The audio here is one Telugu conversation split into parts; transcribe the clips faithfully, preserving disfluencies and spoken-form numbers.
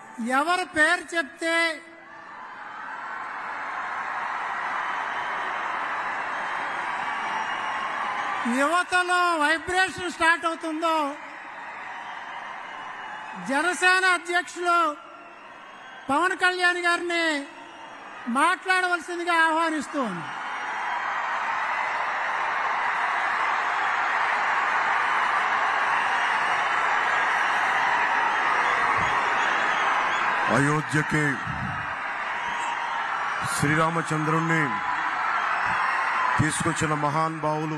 ఎవరి పేరు చెప్తే యువతలో వైబ్రేషన్ స్టార్ట్ అవుతుందో జనసేన అధ్యక్షులు పవన్ కళ్యాణ్ గారిని మాట్లాడవలసిందిగా ఆహ్వానిస్తోంది. అయోధ్యకి శ్రీరామచంద్రుణ్ణి తీసుకొచ్చిన మహానుభావులు,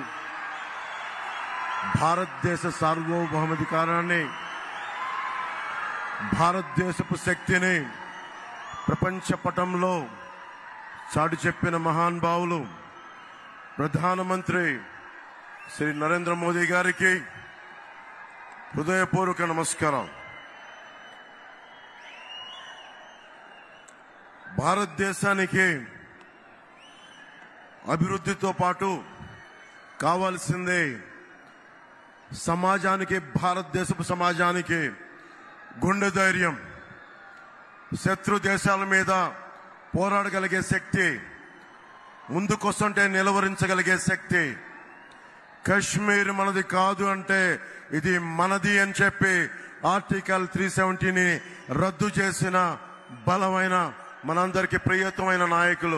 భారతదేశ సార్వభౌమాధికారాన్ని, భారతదేశపు శక్తిని ప్రపంచ పటంలో చాటి చెప్పిన మహానుభావులు ప్రధానమంత్రి శ్రీ నరేంద్ర మోదీ గారికి హృదయపూర్వక నమస్కారం. భారతదేశానికి అభివృద్ధితో పాటు కావాల్సిందే సమాజానికి, భారతదేశపు సమాజానికి గుండె ధైర్యం, శత్రు దేశాల మీద పోరాడగలిగే శక్తి, ముందుకొస్తుంటే నిలవరించగలిగే శక్తి. కశ్మీర్ మనది కాదు అంటే ఇది మనది అని చెప్పి ఆర్టికల్ త్రీ సెవెంటీని రద్దు చేసిన బలమైన, మనందరికీ ప్రియతమైన నాయకులు.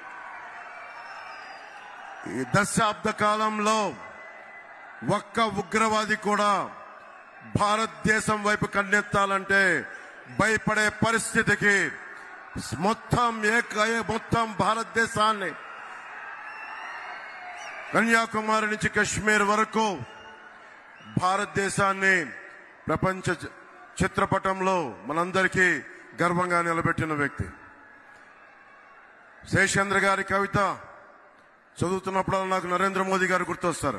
ఈ దశాబ్ద కాలంలో ఒక్క ఉగ్రవాది కూడా భారతదేశం వైపు కన్నెత్తాలంటే భయపడే పరిస్థితికి మొత్తం ఏక మొత్తం భారతదేశాన్ని కన్యాకుమారి నుంచి కశ్మీర్ వరకు భారతదేశాన్ని ప్రపంచ చిత్రపటంలో మనందరికీ గర్వంగా నిలబెట్టిన వ్యక్తి. శేషేంద్ర గారి కవిత చదువుతున్నప్పుడు నాకు నరేంద్ర మోదీ గారు గుర్తొస్తారు.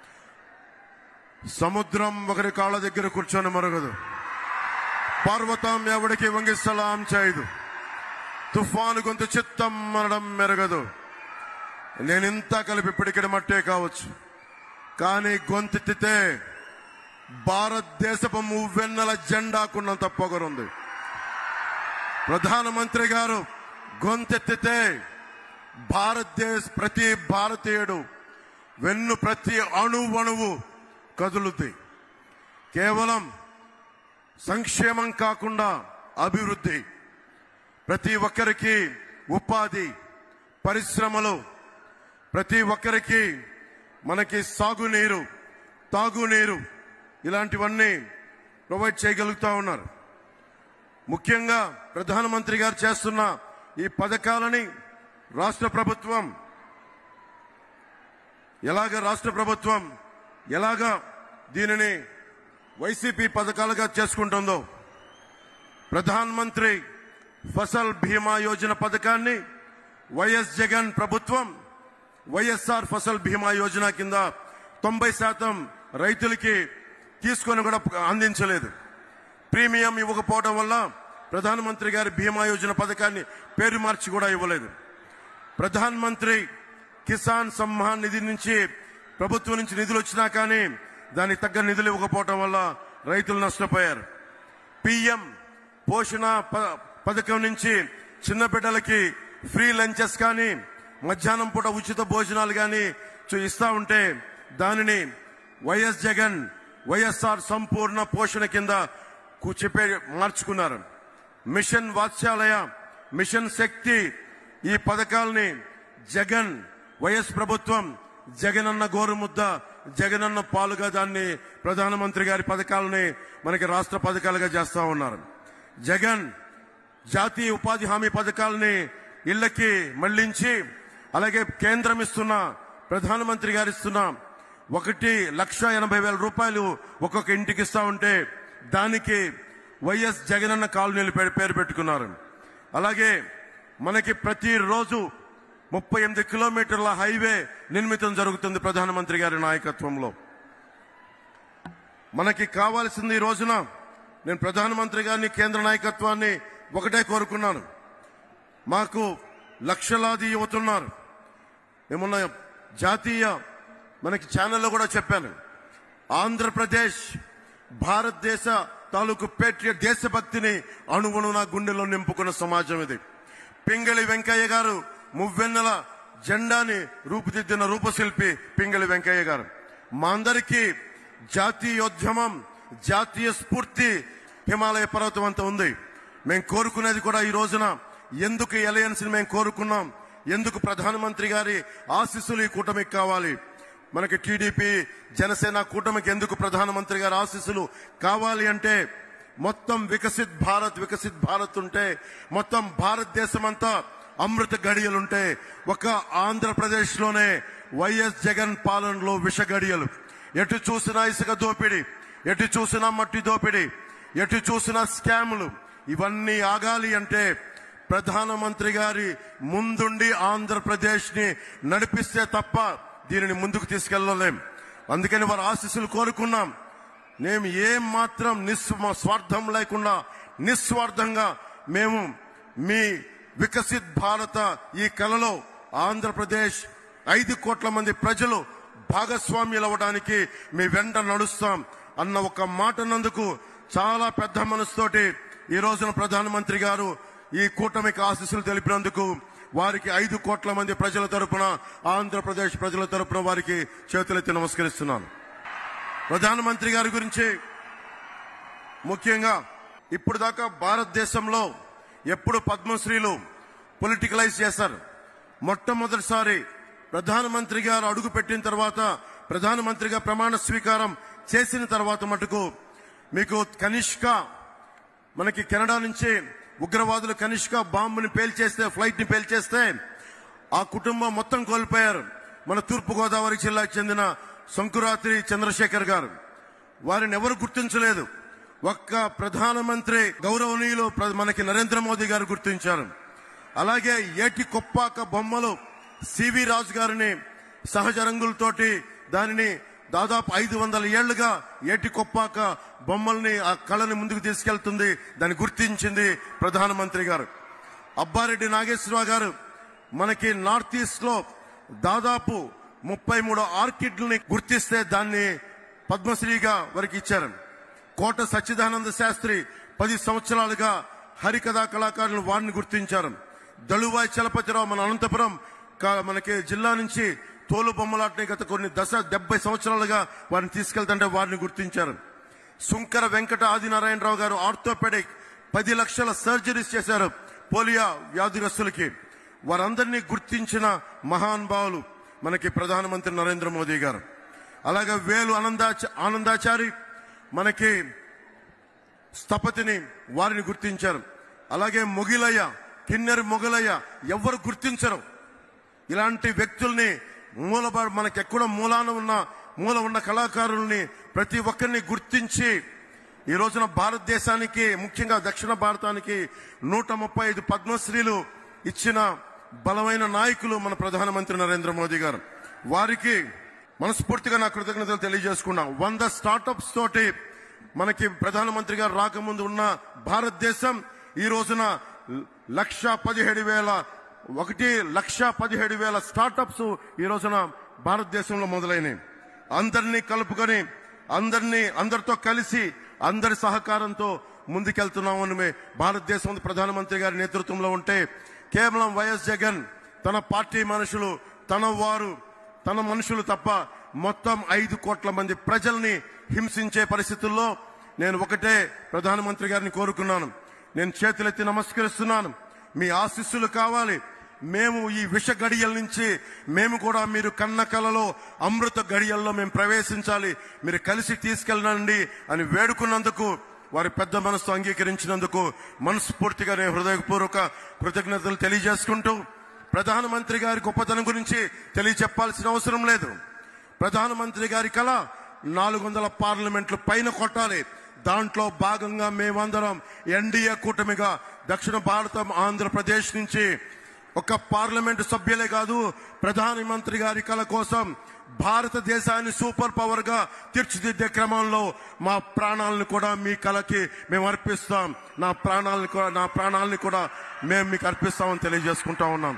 సముద్రం ఒకరి కాళ్ళ దగ్గర కూర్చొని మరగదు, పర్వతం ఎవడికి వంగి సలాం చేయదు, తుఫాను గొంతు చిత్తం మనడం మెరగదు. నేనింత కలిపి పిడికిడి మట్టే కావచ్చు, కానీ గొంతెత్తితే భారతదేశపు మువ్వెన్నెల జెండాకున్నంత పొగరుంది. ప్రధానమంత్రి గారు గొంతెత్తితే భారతదేశ ప్రతి భారతీయుడు వెన్ను ప్రతి అణువణువు కదులుతాయి. కేవలం సంక్షేమం కాకుండా అభివృద్ధి, ప్రతి ఒక్కరికి ఉపాధి, పరిశ్రమలు, ప్రతి ఒక్కరికి మనకి సాగునీరు, తాగునీరు, ఇలాంటివన్నీ ప్రొవైడ్ చేయగలుగుతా ఉన్నారు. ముఖ్యంగా ప్రధానమంత్రి గారు చేస్తున్న ఈ పథకాలని రాష్ట్ర ప్రభుత్వం ఎలాగ రాష్ట్ర ప్రభుత్వం ఎలాగ దీనిని వైసీపీ పథకాలుగా చేసుకుంటుందో, ప్రధానమంత్రి ఫసల్ బీమా యోజన పథకాన్ని వైఎస్ జగన్ ప్రభుత్వం వైఎస్ఆర్ ఫసల్ బీమా యోజన కింద తొంభై శాతం రైతులకి తీసుకొని కూడా అందించలేదు. ప్రీమియం ఇవ్వకపోవడం వల్ల ప్రధానమంత్రి గారి బీమా యోజన పథకాన్ని పేరు మార్చి కూడా ఇవ్వలేదు. ప్రధానమంత్రి కిసాన్ సమ్మాన్ నిధి నుంచి ప్రభుత్వం నుంచి నిధులు వచ్చినా కానీ దానికి తగ్గ నిధులు ఇవ్వకపోవడం వల్ల రైతులు నష్టపోయారు. పిఎం పోషణ పథకం నుంచి చిన్న బిడ్డలకి ఫ్రీ లంచెస్ కానీ, మధ్యాహ్నం పూట ఉచిత భోజనాలు కానీ ఇస్తా ఉంటే దానిని వైఎస్ జగన్ వైఎస్ఆర్ సంపూర్ణ పోషణ కింద చెప్పే మార్చుకున్నారు. మిషన్ వాత్సల్య, మిషన్ శక్తి, ఈ పథకాలని జగన్ వైఎస్ ప్రభుత్వం జగనన్న గోరుముద్ద, జగనన్న పాలుగా దాన్ని ప్రధానమంత్రి గారి పథకాలని మనకి రాష్ట్ర పథకాలుగా చేస్తా ఉన్నారు. జగన్ జాతీయ ఉపాధి హామీ పథకాలని ఇళ్లకి మళ్లించి, అలాగే కేంద్రం ఇస్తున్న, ప్రధానమంత్రి గారు ఇస్తున్న ఒకటి లక్ష ఎనభై వేల రూపాయలు ఒక్కొక్క ఇంటికి ఇస్తా ఉంటే దానికి వైఎస్ జగనన్న కాలనీలు పేరు పెట్టుకున్నారు. అలాగే మనకి ప్రతిరోజు ముప్పై ఎనిమిది కిలోమీటర్ల హైవే నిర్మితం జరుగుతుంది ప్రధానమంత్రి గారి నాయకత్వంలో. మనకి కావాల్సింది ఈ రోజున, నేను ప్రధానమంత్రి గారిని, కేంద్ర నాయకత్వాన్ని ఒకటే కోరుకున్నాను. మాకు లక్షలాది యువతున్నారు. ఏమన్నా జాతీయ మనకి ఛానల్లో కూడా చెప్పాను, ఆంధ్రప్రదేశ్ భారతదేశ తాలూకు పేట్రియట్ దేశభక్తిని అణువును నా గుండెలో నింపుకున్న సమాజం ఇది. పింగళి వెంకయ్య గారు మువ్వెన్నెల జెండాని రూపుదిద్దిన రూపశిల్పి పింగళి వెంకయ్య గారు. మా అందరికీ జాతీయోద్యమం, జాతీయ స్ఫూర్తి హిమాలయ పర్వతం అంతా ఉంది. మేము కోరుకునేది కూడా ఈ రోజున ఎందుకు ఎలయన్స్ ని మేము కోరుకున్నాం, ఎందుకు ప్రధానమంత్రి గారి ఆశీస్సులు ఈ కూటమికి కావాలి, మనకి టీడీపీ జనసేన కూటమికి ఎందుకు ప్రధానమంత్రి గారి ఆశీస్సులు కావాలి అంటే, మొత్తం వికసిత్ భారత్ వికసిత్ భారత్ ఉంటే, మొత్తం భారతదేశం అంతా అమృత గడియలుంటే, ఒక ఆంధ్రప్రదేశ్ లోనే వైఎస్ జగన్ పాలనలో విష గడియలు. ఎటు చూసినా ఇసుక దోపిడీ, ఎటు చూసినా మట్టి దోపిడీ, ఎటు చూసినా స్కాములు. ఇవన్నీ ఆగాలి అంటే ప్రధానమంత్రి గారి ముందుండి ఆంధ్రప్రదేశ్ ని నడిపిస్తే తప్ప దీనిని ముందుకు తీసుకెళ్లలేం. అందుకని వారి ఆశీస్సులు కోరుకున్నాం. మేము ఏం మాత్రం నిస్వ స్వార్థం లేకుండా నిస్వార్థంగా మేము మీ వికసిత్ భారత ఈ కలలో ఆంధ్రప్రదేశ్ ఐదు కోట్ల మంది ప్రజలు భాగస్వామ్యులు అవ్వడానికి మీ వెంట నడుస్తాం అన్న ఒక మాట నందుకు చాలా పెద్ద మనసుతోటి ఈ రోజున ప్రధానమంత్రి గారు ఈ కూటమికి ఆశీస్సులు తెలిపినందుకు వారికి ఐదు కోట్ల మంది ప్రజల తరపున, ఆంధ్రప్రదేశ్ ప్రజల తరపున వారికి చేతులెత్తి నమస్కరిస్తున్నాను. ప్రధానమంత్రి గారి గురించి ముఖ్యంగా ఇప్పుడు దాకా భారతదేశంలో ఎప్పుడు పద్మశ్రీలు పొలిటికలైజ్ చేశారు. మొట్టమొదటిసారి ప్రధానమంత్రి గారు అడుగు పెట్టిన తర్వాత, ప్రధానమంత్రిగా ప్రమాణ స్వీకారం చేసిన తర్వాత మటుకు మీకు కనిష్క, మనకి కెనడా నుంచి ఉగ్రవాదులు కనిష్క బాంబుని పేల్చేస్తే, ఫ్లైట్ ని పేల్చేస్తే ఆ కుటుంబం మొత్తం కోల్పోయారు. మన తూర్పు గోదావరి జిల్లాకు చెందిన శంకురాత్రి చంద్రశేఖర్ గారు. వారిని ఎవరు గుర్తించలేదు. ఒక్క ప్రధానమంత్రి గౌరవనీయులు మనకి నరేంద్ర మోదీ గారు గుర్తించారు. అలాగే ఏటి కొప్పాక బొమ్మలు సివి రాజు గారిని సహజ రంగులతోటి దానిని దాదాపు ఐదు వందల ఏళ్లుగా ఏటి కొప్పాక బొమ్మల్ని, ఆ కళని ముందుకు తీసుకెళ్తుంది, దాన్ని గుర్తించింది ప్రధానమంత్రి గారు. అబ్బారెడ్డి నాగేశ్వరరావు గారు మనకి నార్త్ ఈస్ట్ లో దాదాపు ముప్పై మూడు ఆర్కిడ్లని గుర్తిస్తే దాన్ని పద్మశ్రీగా వారికి ఇచ్చారు. కోట సచ్చిదానంద శాస్త్రి పది సంవత్సరాలుగా హరికథా కళాకారులు వారిని గుర్తించారు. దళువాయి చలపతిరావు మన అనంతపురం మనకి జిల్లా నుంచి తోలు బొమ్మలాటని గత కొన్ని దశ డెబ్బై సంవత్సరాలుగా వారిని తీసుకెళ్తుంటే వారిని గుర్తించారు. సుంకర వెంకట ఆదినారాయణరావు గారు ఆర్థోపెడిక్ పది లక్షల సర్జరీస్ చేశారు పోలియో వ్యాధిగ్రస్తులకి. వారందరినీ గుర్తించిన మహానుభావులు మనకి ప్రధానమంత్రి నరేంద్ర మోదీ గారు. అలాగే వేలు ఆనందాచ ఆనందాచారి మనకి స్థపతిని వారిని గుర్తించారు. అలాగే మొగిలయ్య, కిన్నెర మొగలయ్య ఎవరు గుర్తించరు. ఇలాంటి వ్యక్తుల్ని మూల మనకెక్కడ మూలాన ఉన్న మూల ఉన్న కళాకారుల్ని ప్రతి ఒక్కరిని గుర్తించి ఈ రోజున భారతదేశానికి, ముఖ్యంగా దక్షిణ భారతానికి నూట ముప్పై ఐదు పద్మశ్రీలు ఇచ్చిన బలమైన నాయకులు మన ప్రధానమంత్రి నరేంద్ర మోదీ గారు. వారికి మనస్ఫూర్తిగా నా కృతజ్ఞతలు తెలియజేసుకున్నాం. వంద స్టార్టప్స్ తోటి మనకి ప్రధానమంత్రి గారు రాకముందు ఉన్న భారతదేశం ఈ రోజున లక్ష పదిహేడు వేల ఒకటి లక్ష పదిహేడు వేల స్టార్టప్స్ ఈ రోజున భారతదేశంలో మొదలైనవి. అందరినీ కలుపుకొని, అందరినీ అందరితో కలిసి, అందరి సహకారంతో ముందుకెళ్తున్నామని భారతదేశం ప్రధానమంత్రి గారి నేతృత్వంలో ఉంటే, కేవలం వైఎస్ జగన్ తన పార్టీ మనుషులు, తన వారు, తన మనుషులు తప్ప మొత్తం ఐదు కోట్ల మంది ప్రజల్ని హింసించే పరిస్థితుల్లో నేను ఒకటే ప్రధానమంత్రి గారిని కోరుకున్నాను. నేను చేతులెత్తి నమస్కరిస్తున్నాను. మీ ఆశీస్సులు కావాలి. మేము ఈ విష గడియల నుంచి మేము కూడా మీరు కన్న కలలో అమృత గడియల్లో మేము ప్రవేశించాలి, మీరు కలిసి తీసుకెళ్ళండి అని వేడుకున్నందుకు, వారి పెద్ద మనసు అంగీకరించినందుకు మనస్ఫూర్తిగా నేను హృదయపూర్వక కృతజ్ఞతలు తెలియజేసుకుంటూ, ప్రధానమంత్రి గారి గొప్పతనం గురించి తెలియచెప్పాల్సిన అవసరం లేదు. ప్రధానమంత్రి గారి కళ నాలుగు వందల పార్లమెంట్లు పైన కొట్టాలి. దాంట్లో భాగంగా మేమందరం ఎన్డీఏ కూటమిగా దక్షిణ భారతం ఆంధ్రప్రదేశ్ నుంచి ఒక పార్లమెంటు సభ్యులే కాదు, ప్రధానమంత్రి గారి కళ కోసం భారతదేశాన్ని సూపర్ పవర్ గా తీర్చిదిద్దే క్రమంలో మా ప్రాణాలను కూడా మీ కళకి మేము అర్పిస్తాం. నా ప్రాణాలను కూడా నా ప్రాణాలను కూడా మేము మీకు అర్పిస్తామని తెలియజేసుకుంటా ఉన్నాం.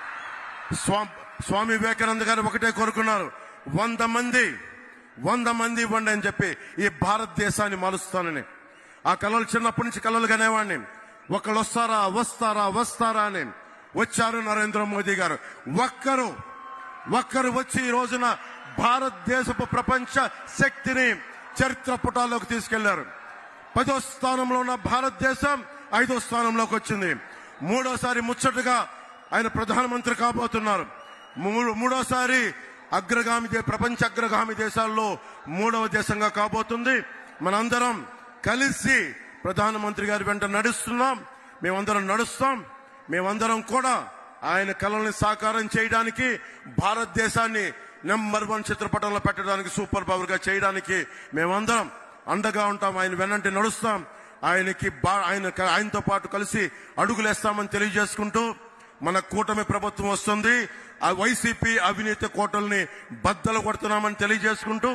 స్వామి వివేకానంద గారు ఒకటే కోరుకున్నారు, వంద మంది వంద మంది ఇవ్వండి అని చెప్పి ఈ భారతదేశాన్ని మారుస్తానని. ఆ కళలు చిన్నప్పటి నుంచి కళలు కనేవాడిని. ఒకళ్ళు వస్తారా వస్తారా వస్తారా అని. వచ్చారు నరేంద్ర మోదీ గారు. ఒక్కరు ఒక్కరు వచ్చి ఈ రోజున భారతదేశపు ప్రపంచ శక్తిని చరిత్ర పుటాల్లోకి తీసుకెళ్లారు. పదో స్థానంలో ఉన్న భారతదేశం ఐదో స్థానంలోకి వచ్చింది. మూడోసారి ముచ్చటగా ఆయన ప్రధానమంత్రి కాబోతున్నారు. మూడోసారి అగ్రగామి ప్రపంచ అగ్రగామి దేశాల్లో మూడవ దేశంగా కాబోతుంది. మనందరం కలిసి ప్రధానమంత్రి గారి వెంట నడుస్తున్నాం. మేమందరం నడుస్తాం. మేమందరం కూడా ఆయన కళల్ని సాకారం చేయడానికి, భారతదేశాన్ని నెంబర్ వన్ చిత్రపటంలో పెట్టడానికి, సూపర్ పవర్ గా చేయడానికి మేమందరం అండగా ఉంటాం. ఆయన వెన్నంటి నడుస్తాం. ఆయనకి ఆయన ఆయనతో పాటు కలిసి అడుగులేస్తామని తెలియజేసుకుంటూ, మన కూటమి ప్రభుత్వం వస్తుంది. ఆ వైసీపీ అవినీతి కోటల్ని బద్దలు కొడుతున్నామని తెలియజేసుకుంటూ,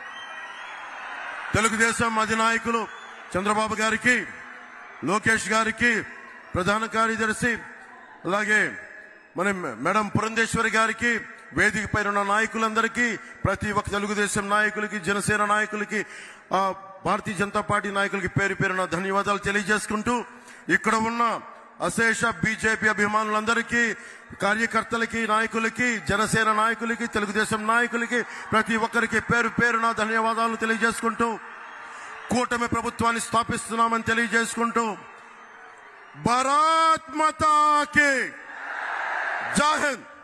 తెలుగుదేశం అధినాయకులు చంద్రబాబు గారికి, లోకేష్ గారికి, ప్రధాన కార్యదర్శి, అలాగే మన మేడం పురంధేశ్వరి గారికి, వేదిక పైన ఉన్న నాయకులందరికీ, ప్రతి ఒక్క తెలుగుదేశం నాయకులకి, జనసేన నాయకులకి, భారతీయ జనతా పార్టీ నాయకులకి పేరు పేరున ధన్యవాదాలు తెలియజేసుకుంటూ, ఇక్కడ ఉన్న అశేష బీజేపీ అభిమానులందరికీ, కార్యకర్తలకి, నాయకులకి, జనసేన నాయకులకి, తెలుగుదేశం నాయకులకి, ప్రతి ఒక్కరికి పేరు పేరున ధన్యవాదాలు తెలియజేసుకుంటూ, కూటమి ప్రభుత్వాన్ని స్థాపిస్తున్నామని తెలియజేసుకుంటూ, భారత్ మాతా కీ జై హింద్.